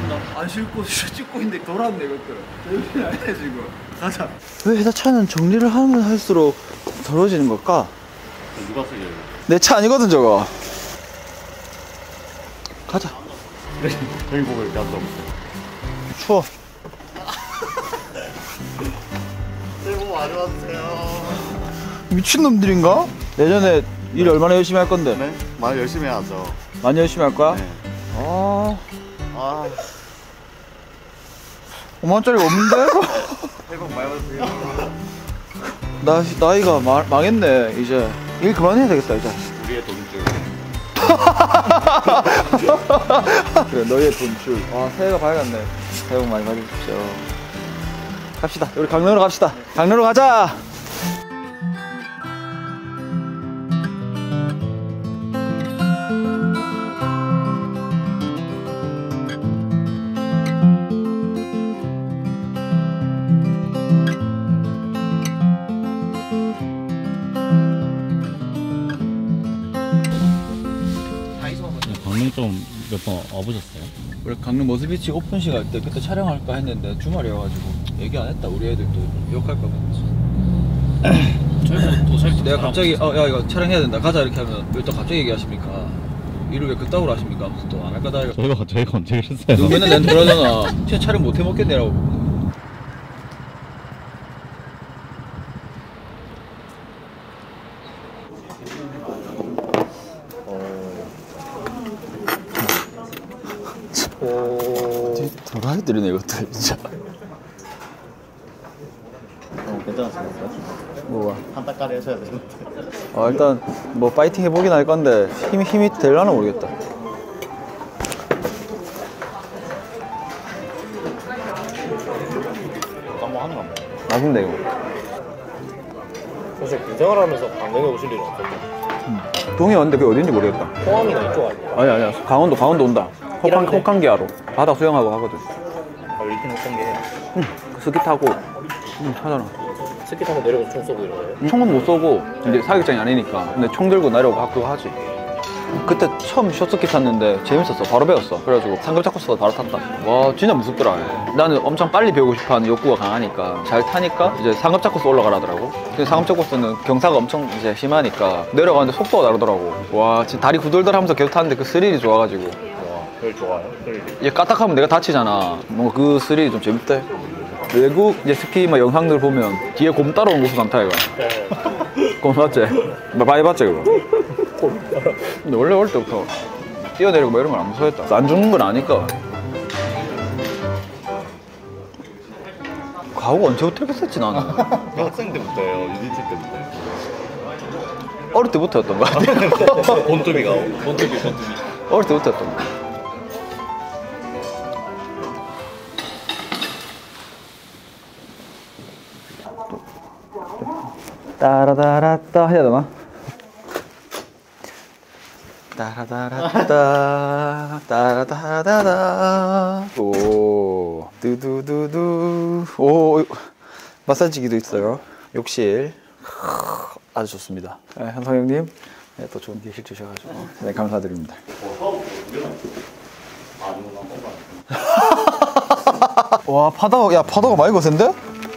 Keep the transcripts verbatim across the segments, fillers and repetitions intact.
나 안 싣고 찍고 있는데 돌았네 이것들. 여기 아니야 지금. 가자. 왜 회사 차는 정리를 하면 할수록 더러워지는 걸까? 누가 쓰게? 내 차 아니거든 저거. 가자. 여기 보고 이렇게 앉아. 추워. 새해 복 많이 받으세요. 미친놈들인가? 내년에 일 얼마나 열심히 할 건데? 네? 많이 열심히 해야죠. 많이 열심히 할 거야? 네. 아... 아, 오만원짜리가 없는데? 새해 복 많이 받으세요. 나, 나이가 마, 망했네 이제. 일 그만해야 되겠다 이제. 우리의 돈줄. 그래 너희의 돈줄. 와 새해가 밝았네. 새해 복 많이 받으십시오. 갑시다. 우리 강릉으로 갑시다. 강릉으로 가자. 강릉 좀 몇 번 와보셨어요? 우리 강릉 머스비치 오픈식 할 때 그때 촬영할까 했는데 주말이어가지고 얘기 안 했다. 우리 애들 또 욕할까 봐. 저희도 도착 내가 갑자기 어 야 이거 촬영해야 된다 가자 이렇게 하면 왜 또 갑자기 얘기하십니까? 일을 왜 그따구로 하십니까? 하면서 또 안 할 거다 이거. 저희가 저희가 언제 그랬어요? 너 맨날 난 그러잖아. 진짜 촬영 못 해먹겠네라고. 도라이들이네 이것들 진짜. 어, 괜찮으시겠어요? 뭐가? 한따까리 하셔야 되는데. 아 일단 뭐 파이팅 해보긴 할 건데 힘이 힘이 될라나 모르겠다. 깜뭐 하는 건가요? 맛있네 이거. 사실 군생활 하면서 강릉에 오실 일은 없거든요. 음. 동해 왔는데 그게 어딘지 모르겠다. 포항이나 이쪽 아닐까? 아니 아니야 강원도 강원도 온다. 혹한 일한데? 혹한기하러 바다 수영하고 하거든. 아, 이렇게 못한 게 해요. 응 스키 타고 응 하잖아. 스키 타고 내려가서 총 쏘고 이런 거예요? 총은 못 쏘고 이제 사격장이 아니니까. 근데 총 들고 내려오고 그거 하지. 그때 처음 숏스키 탔는데 재밌었어. 바로 배웠어. 그래가지고 상급 잡고 쓰다 바로 탔다. 와 진짜 무섭더라. 나는 엄청 빨리 배우고 싶어하는 욕구가 강하니까 잘 타니까 이제 상급 잡고 올라가라더라고. 근데 상급 잡고는 경사가 엄청 이제 심하니까 내려가는데 속도가 다르더라고. 와 진짜 다리 후덜덜하면서 계속 탔는데 그 스릴이 좋아가지고. 와, 그걸 좋아요? 그걸 이제 까딱하면 내가 다치잖아. 뭔가 그 스릴이 좀 재밌대. 외국 이제 스키 막 영상들 보면 뒤에 곰 따라오는 모습 많다 이거. 곰 맞지? 많이 봤지 그거? 근데 원래 올 때부터 뛰어내리고 뭐 이런 건 안 무서웠다. 안 죽는 건 아니까. 가오가 언제부터 이렇게 셌지 나는? 학생 때부터예요. 유니티 때부터. 어릴 때부터였던 거 같아. 본투비가. 본투비 본투비. 어릴 때부터였던 거. 따라다라따 해야 되나? 따라다라따 따라다라다 오 두두두두 오 마사지기도 있어요. 욕실 아주 좋습니다. 네, 현성 형님 네, 또 좋은 기실 주셔가지고 네 감사드립니다. 와 파다가 야 파다가 많이 거센데?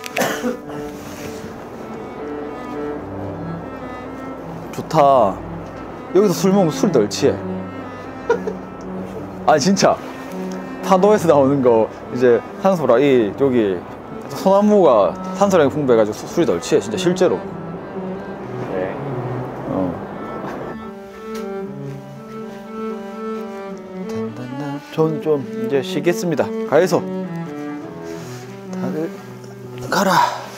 좋다. 여기서 술 먹으면 술 덜 취해. 아 진짜 파도에서 나오는 거 이제 산소라 이 여기 소나무가 산소량이 풍부해가지고 수, 술이 덜 취해 진짜 실제로. 네. 어. 전 좀 이제 쉬겠습니다. 가해서 다들 가라.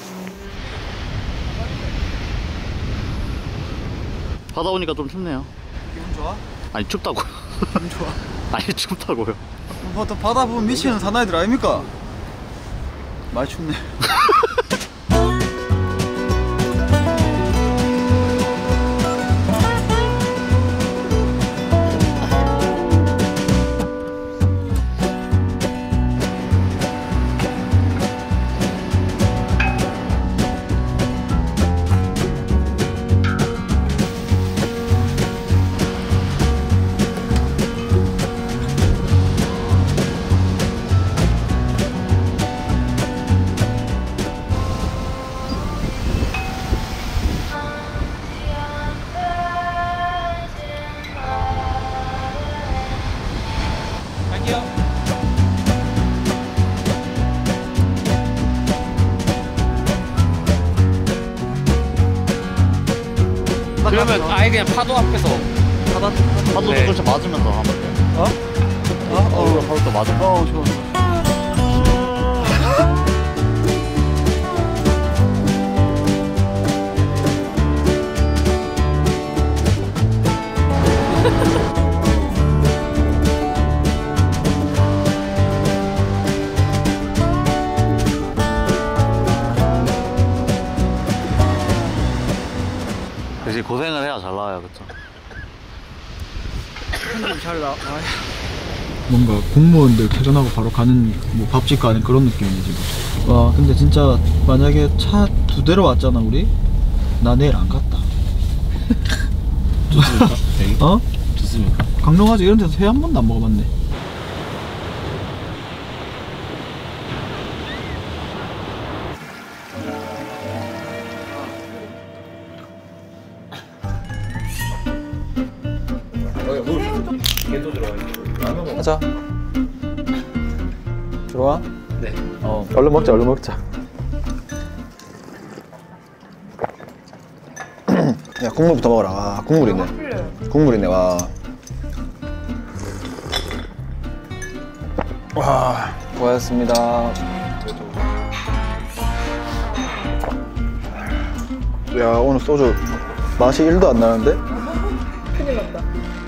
바다 오니까 좀 춥네요. 기분 좋아? 아니 춥다고요. 기분 좋아? 아니 춥다고요. 뭐 또 바다 보면 미치는 사나이들 아닙니까? 많이 춥네. 그러면 아예 그냥 파도 앞에서 파도 파도 네. 조금씩 맞으면서 하면 돼. 어? 어? 얼굴 파도 또 맞으면. 어 좋아. 그치 고생을 해야 잘 나와요, 그쵸? 잘 나. 뭔가 공무원들 퇴근하고 바로 가는 뭐 밥집 가는 그런 느낌이지. 와 근데 진짜 만약에 차 두 대로 왔잖아 우리. 나 내일 안 갔다. 좋습니까? 어? 좋습니까? 강릉아지 이런 데서 회 한 번도 안 먹어봤네. 얘도 들어가 있고. 하자. 들어와? 네. 어 얼른 먹자 얼른 먹자. 야 국물부터 먹어라. 와 국물 있네. 국물 있네. 와. 와 고맙습니다. 야 오늘 소주 맛이 일도 안 나는데? 큰일 났다.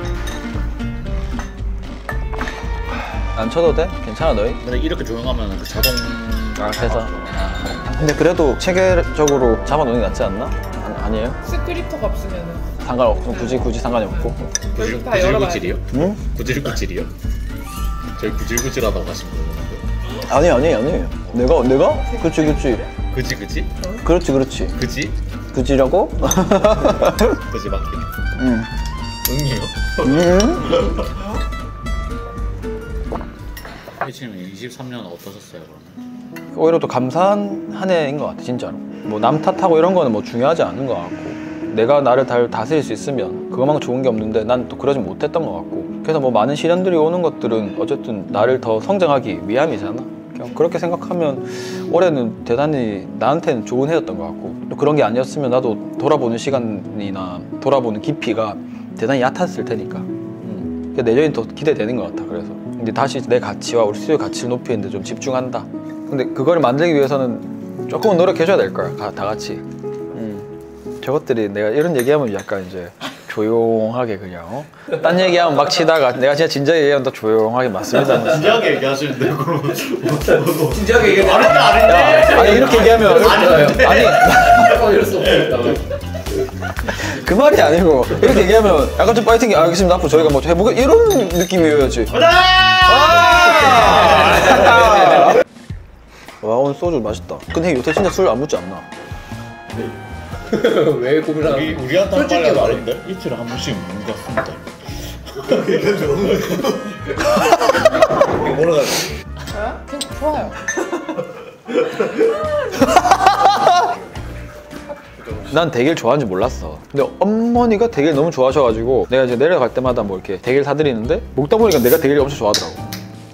안 쳐도 돼? 괜찮아 너희? 근데 이렇게 조용하면 그 자동 아 그래서? 아, 근데 그래도 체계적으로 잡아놓는 게 낫지 않나? 아, 아니에요? 스크립터가 없으면은 상관없고 굳이 굳이 상관이 없고. 구질, 다 열어봐야 구질구질이요? 응? 구질구질이요? 저희 구질구질하다고 하신 거예요? 아니 아니 아니 내가 내가? 그치 그치 그지 그지? 그렇지 그렇지 그지? 그지라고? 그지 맞긴 응. 응이요? 응? 회치님 이십삼 년 어떠셨어요 그러면? 오히려 또 감사한 한 해인 것 같아 진짜로. 뭐 남 탓하고 이런 거는 뭐 중요하지 않은 것 같고 내가 나를 다 다스릴 수 있으면 그것만큼 좋은 게 없는데 난 또 그러지 못했던 것 같고 그래서 뭐 많은 시련들이 오는 것들은 어쨌든 나를 더 성장하기 위함이잖아. 그냥 그렇게 생각하면 올해는 대단히 나한테는 좋은 해였던 것 같고 또 그런 게 아니었으면 나도 돌아보는 시간이나 돌아보는 깊이가 대단히 얕았을 테니까 음. 내년이 더 기대되는 것 같아. 그래서 근데 다시 내 가치와 우리 스튜디오 가치를 높이는 데 좀 집중한다. 근데 그걸 만들기 위해서는 조금은 노력해줘야 될 거야 가, 다 같이. 음. 저것들이 내가 이런 얘기하면 약간 이제 조용하게 그냥 어? 딴 얘기하면 막 치다가 내가 진짜 진지하게 얘기하면 더 조용하게 맞습니다. 진지하게 얘기하시는데 그럼 진지하게 얘기해. 아는데 아는데 아니 이렇게 얘기하면 아니 이럴 수 없으니까. 그 말이 아니고 이렇게 얘기하면 약간 좀 파이팅 알겠습니다 앞으로 저희가 뭐 해보게 이런 느낌이어야지. 와 오늘 소주 맛있다. 근데 요새 진짜 술 안 묻지 않나? 왜 고민하는 우리, 우리한테 한 빨리 말인데? 이틀에 한 번씩 먹는 것 같습니다 이게 뭐라 가지? 저요? 그냥 좋아요. 난 대게를 좋아하는지 몰랐어. 근데 어머니가 대게를 너무 좋아하셔가지고 내가 이제 내려갈 때마다 뭐 이렇게 대게를 사드리는데 먹다 보니까 내가 대게를 엄청 좋아하더라고.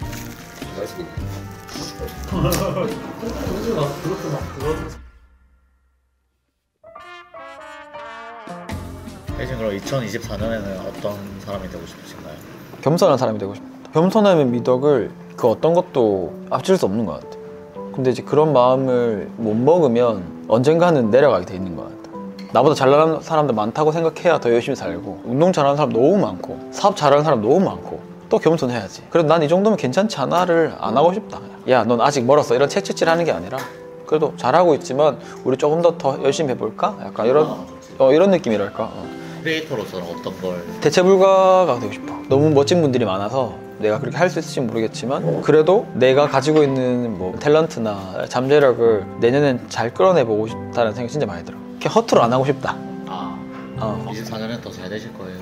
대신 그럼 이천이십사 년에는 어떤 사람이 되고 싶으신가요? 겸손한 사람이 되고 싶다. 겸손함의 미덕을 그 어떤 것도 앞질 수 없는 것 같아. 근데 이제 그런 마음을 못 먹으면 언젠가는 내려가게 돼 있는 것 같아. 나보다 잘나가는 사람들 많다고 생각해야 더 열심히 살고 운동 잘하는 사람 너무 많고 사업 잘하는 사람 너무 많고 또 겸손해야지. 그래도 난 이 정도면 괜찮지 않아를 안 하고 싶다. 야 넌 아직 멀었어 이런 채찍질 하는 게 아니라 그래도 잘하고 있지만 우리 조금 더 더 열심히 해볼까? 약간 이런 어, 이런 느낌이랄까. 어. 크리에이터로서는 어떤 걸? 대체 불가가 되고 싶어. 너무 멋진 분들이 많아서 내가 그렇게 할 수 있을지 모르겠지만 그래도 내가 가지고 있는 뭐 탤런트나 잠재력을 내년엔 잘 끌어내보고 싶다는 생각이 진짜 많이 들어. 이렇게 허투루 안 하고 싶다. 아 어. 이십사 년엔 더 잘 되실 거예요.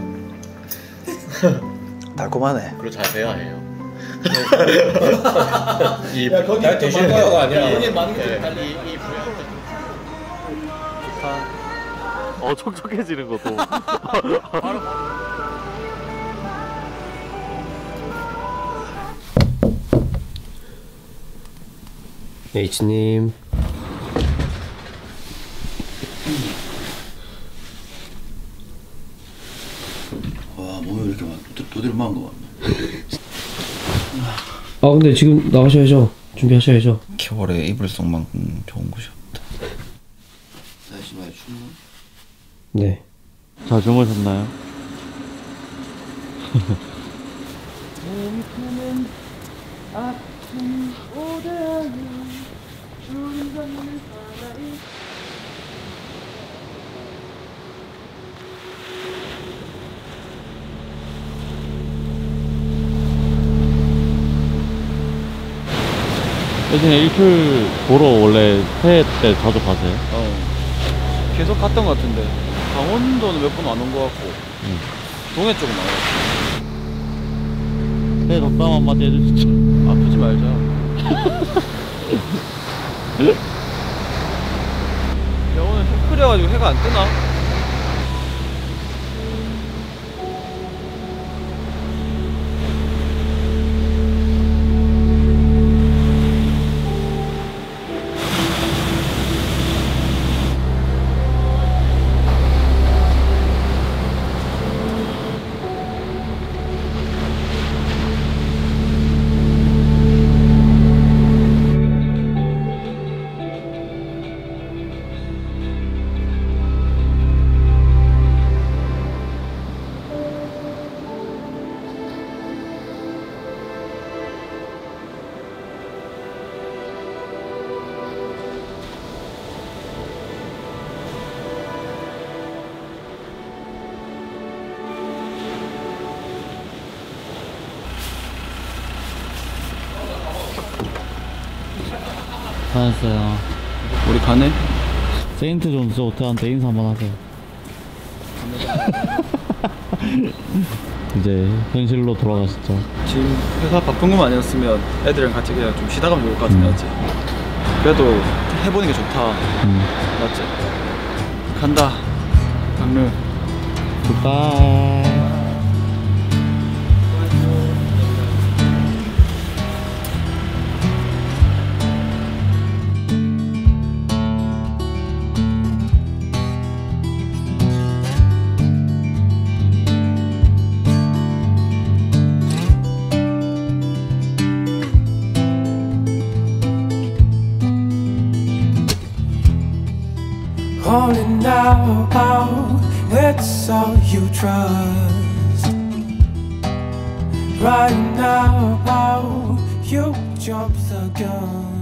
달콤하네. 그리고 잘 돼야 해요. 이 야 거기 잘 되실 거야가 아니라. 이 많은 게 빨리 이 어 촉촉해지는 것도. H님. 도대로 망한 거 같네. 아 근데 지금 나가셔야죠. 준비하셔야죠. 겨울에 입을 속만큼 좋은 곳이 없다. 날씨 많이 춥나? 네. 잘 주무셨나요? 예전에 일출 보러 원래 새해 때 자주 가세요? 어. 계속 갔던 것 같은데 강원도는 몇 번 안 온 것 같고 응. 동해 쪽은 안 왔어. 새해 덕담 한마디 해주시죠. 아프지 말자. 야 오늘 해 끓여가지고 해가 안 뜨나? 잘했어요. 우리 가네? 세인트 존스 호텔한테 인사 한번 하세요. 이제 현실로 돌아가시죠. 지금 회사 바쁜 것만 아니었으면 애들이랑 같이 그냥 좀 쉬다 가면 좋을 것 같은데 맞지? 그래도 해보는 게 좋다. 음. 맞지? 간다 강릉. 굿바이. Only now, it's all you trust. Right now, you jump the gun.